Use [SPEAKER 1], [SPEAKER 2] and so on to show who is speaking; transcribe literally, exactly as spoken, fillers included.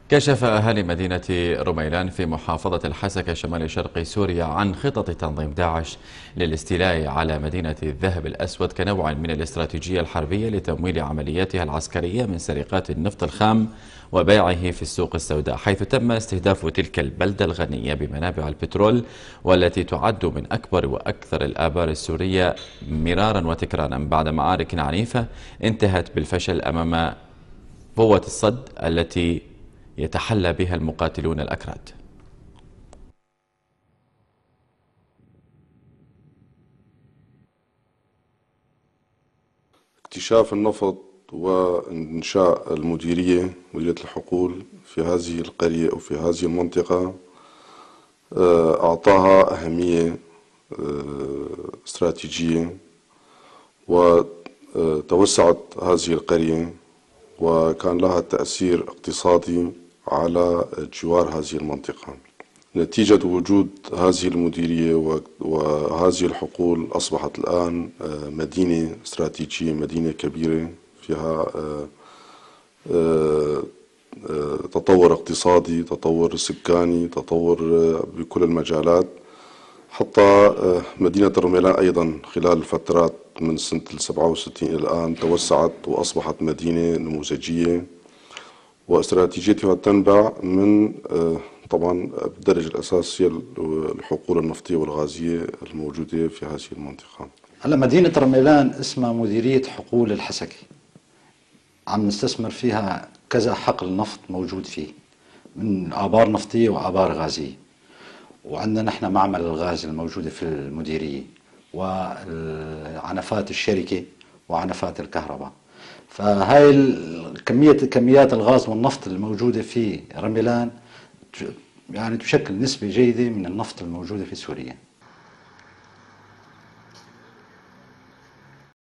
[SPEAKER 1] كشف أهالي مدينة رميلان في محافظة الحسكة شمال شرق سوريا عن خطط تنظيم داعش للاستيلاء على مدينة الذهب الأسود كنوع من الاستراتيجية الحربية لتمويل عملياتها العسكرية من سرقات النفط الخام وبيعه في السوق السوداء، حيث تم استهداف تلك البلدة الغنية بمنابع البترول والتي تعد من أكبر وأكثر الآبار السورية مرارا وتكرارا بعد معارك عنيفة انتهت بالفشل أمام قوة الصد التي يتحلى بها المقاتلون الأكراد.
[SPEAKER 2] اكتشاف النفط وإنشاء المديرية مديرية الحقول في هذه القرية أو في هذه المنطقة أعطاها أهمية استراتيجية، وتوسعت هذه القرية وكان لها تأثير اقتصادي على جوار هذه المنطقة. نتيجة وجود هذه المديرية وهذه الحقول أصبحت الآن مدينة استراتيجية، مدينة كبيرة فيها تطور اقتصادي، تطور سكاني، تطور بكل المجالات. حتى مدينة رميلان أيضا خلال الفترات من سنة السبعة وستين إلى الآن توسعت وأصبحت مدينة نموذجية، واستراتيجيتها تنبع من طبعا بالدرجة الأساسية الحقول النفطية والغازية الموجودة في هذه المنطقة.
[SPEAKER 3] هلا مدينة رميلان اسمها مديرية حقول الحسكة، عم نستثمر فيها كذا حقل نفط موجود فيه من آبار نفطية وآبار غازية، وعندنا نحن معمل الغاز الموجودة في المديرية وعنفات الشركة وعنفات الكهرباء. فهاي كمية كميات الغاز والنفط الموجودة في رميلان يعني تشكل نسبة جيدة من النفط الموجودة في سوريا.